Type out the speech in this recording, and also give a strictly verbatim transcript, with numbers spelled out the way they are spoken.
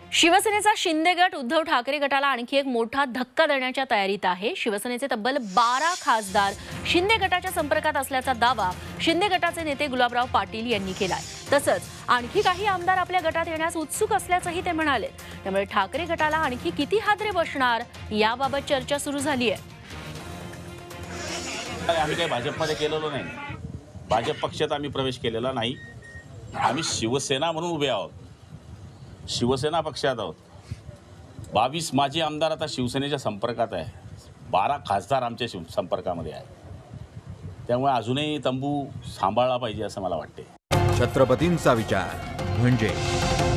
शिवसेनेचा शिंदे गट उद्धव ठाकरे गटाला आणखी एक मोठा धक्का देण्याच्या तयारीत आहे। शिवसेनेचे तब्बल बारा खासदार शिंदे गटाच्या संपर्कात असल्याचा दावा शिंदे गटाचे नेते गुलाबराव पाटील यांनी केलाय। तसंच आणखी काही आमदार आपल्या गटात येण्यास उत्सुक असल्याचंही ते म्हणाले। त्यामुळे ठाकरे गटाला आणखी किती हादरे बसणार याबाबत चर्चा सुरू झाली आहे। आम्ही काही भाजपमध्ये केलेलो नाही, भाजप पक्षात आम्ही प्रवेश केलेला नाही। आम्ही शिवसेना म्हणून उभे आहोत, शिवसेना पक्षात आहोत। बावीस माजी आमदार आता शिवसेनेच्या संपर्कात आहे, बारा खासदार आमच्या शिव संपर्कामध्ये आहे। त्यामुळे अजूनही तंबू सांभाळला पाहिजे असं मला वाटते। छत्रपतींचा विचार म्हणजे